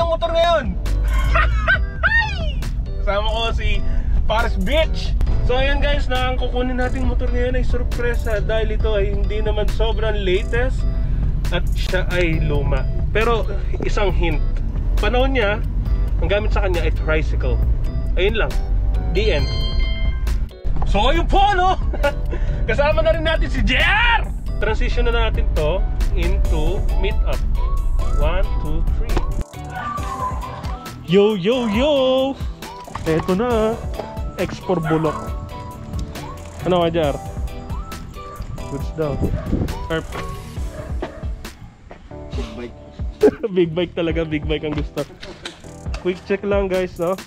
ng motor ngayon. Kasama ko si Pares Beach. So ayun guys, na ang kukunin nating motor ngayon ay sorpresa dahil ito ay hindi naman sobrang latest at siya ay luma. Pero isang hint, panahon niya, ang gamit sa kanya ay tricycle. Ayun lang, the end. So ayun po, no? Kasama na rin natin si JR! Transition na natin to into meet-up. 1, 2, 3. Yo, yo, yo! Eto na, export bulok. Ano ka, JR? Goods daw. Sharp. Big bike. Big bike talaga, big bike ang gusto. Quick check lang guys, no?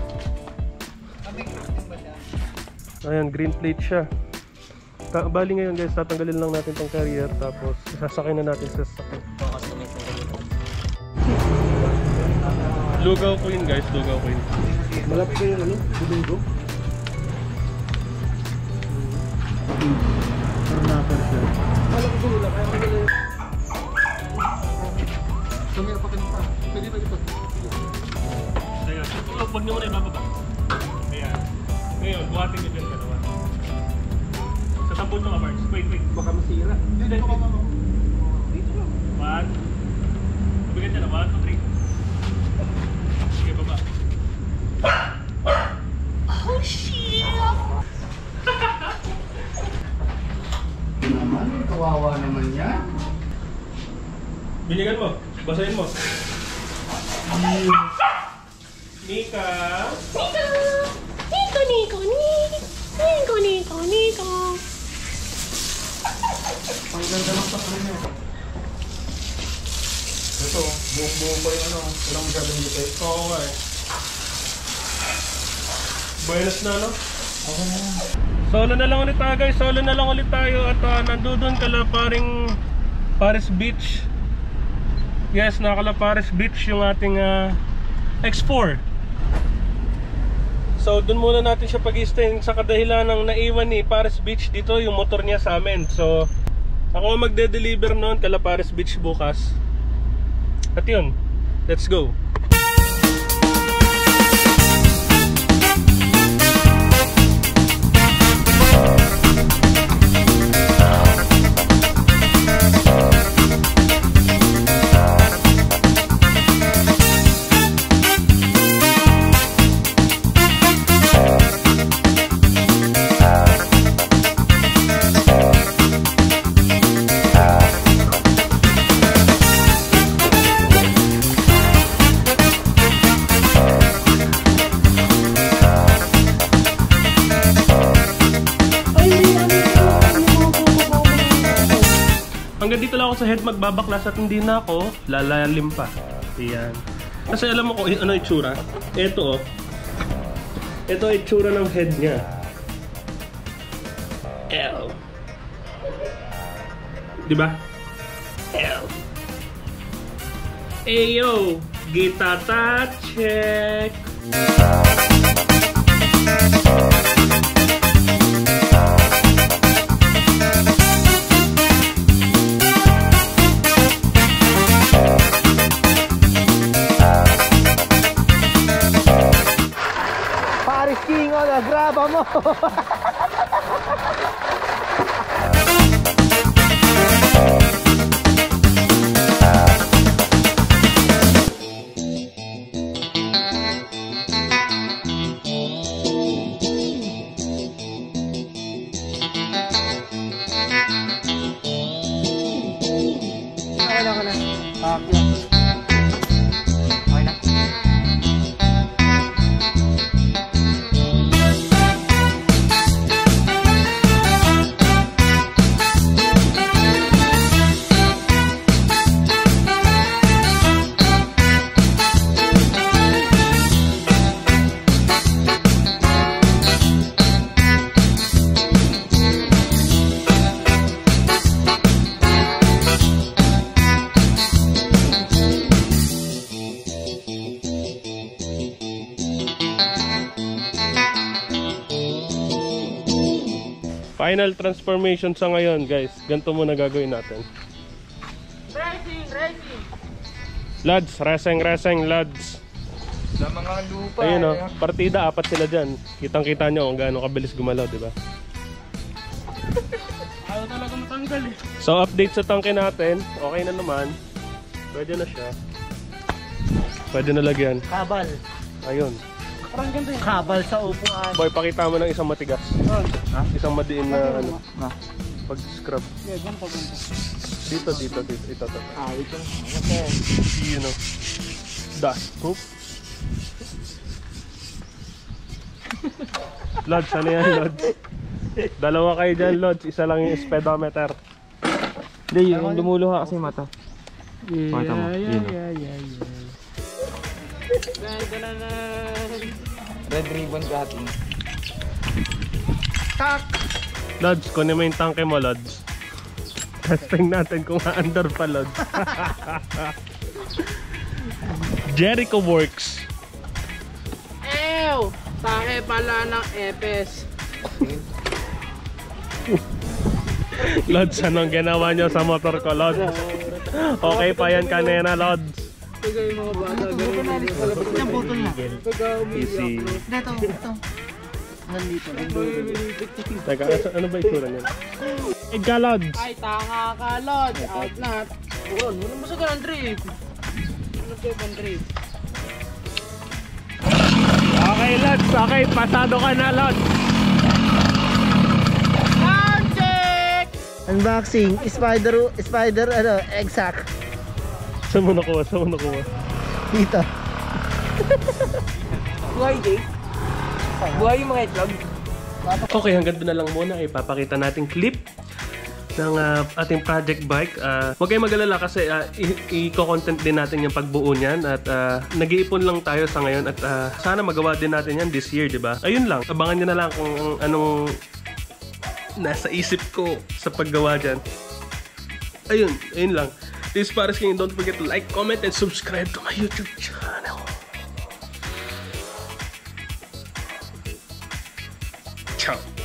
Ayan, green plate siya. Bali ngayon guys, tatanggalin lang natin tong carrier tapos sasakay na natin sa sasakyan. Lugaw queen guys, lugaw queen. Malapit kayo ano? Budunggo? Karnaper siya. Malapit ko wala, kaya magala yun. Sumira pa kanita. Pwede pa dito. Ayan, huwag niyo muna ibababa. Ayan. Ngayon, buhatin niyo dyan kalawa. Sa tampon mo ka, Marks. Wait. Baka masira. Dito pa mama. Dito lang. 1. Mabigat siya na. 1, 2, 3. Sige, baba. Oh, shit! Naman, kawawa naman yan. Binyagan mo. Basahin mo. Nika. Niko. Ang ganda ng sakli niya. Ito, buong-buong pa yung ano. Walang masyadong detail. Oo nga eh. Buenas na, no? Okay na yan. Solo na lang ulit tayo guys. Solo na lang ulit tayo. At nandun kala paring Pares Beach. Yes, nakala Pares Beach yung ating X4. So dun muna natin siya pag-i-stay sa kadahilan ng naiwan ni Pares Beach dito yung motor niya sa amin. So ako magde-deliver noon kala Pares Beach bukas. At yun, let's go. Hanggang dito lang ako sa head magbabaklas at hindi na ako lalalim pa. Ayan. Kasi alam mo kung ano itsura? Ito oh. Ito itsura ng head niya. L. Diba? L. Ayo! Gitata check! Graba mo. Final transformation sa ngayon guys. Ganito muna gagawin natin. Racing! Lods, reseng, Lods. Sa mga lupa. Ayun o, partida, 4 sila dyan. Kitang-kita nyo kung gaano kabilis gumalaw, diba? Ayaw talaga matanggal eh. So, update sa tangke natin. Okay na naman. Pwede na siya. Pwede na lagyan. Kabal. Ayun. Parang ganda yun. Kabal sa upuan. Boy, pakita mo ng isang matigas. Ha? Isang madiin na ano, Na. pag-scrub. Yeah, ganito. Dito. Ito. Ah, ito. Okay. You know. Dust. Hoop. Lods, ano yan, Lods? Dalawa kayo dyan, Lods. Isa lang yung speedometer. Hindi, yung lumuluha kasi mata. Pakita mo. Yeah. Red ribbon cutting. Tak! Lods, kunin mo yung tangke mo, Lods. Testing natin kung ma-under pa, Lods. Jericho Works. Ew! Tahe pala ng epes. Lods, anong ginawa nyo sa motor ko, Lods? Okay pa yan kanina, Lods. Pagay mga bata, gano'n. Yung butol na. Easy. Ito. Nandito. Teka, ano ba itsura niyan? Tengga, Lods. Ay, tanga ka, Lod. Out na. Buron, muna mo sa ganang trip. Ano ba yung trip? Okay, Lods. Okay, pasado ka na, Lods. Sound check! Unboxing. Spider, egg sack. Saan mo nakuha? Dito. Buhay day. Buhay yung mga itlog. Okay, hanggang doon na lang muna. Ipapakita natin clip ng ating project bike. Huwag kayong mag-alala kasi i-content din natin yung pagbuo niyan at nag-iipon lang tayo sa ngayon at sana magawa din natin yan this year, diba? Ayun lang, abangan nyo na lang kung anong nasa isip ko sa paggawa dyan. Ayun lang. This is Pares King. Don't forget to like, comment, and subscribe to my YouTube channel. Ciao.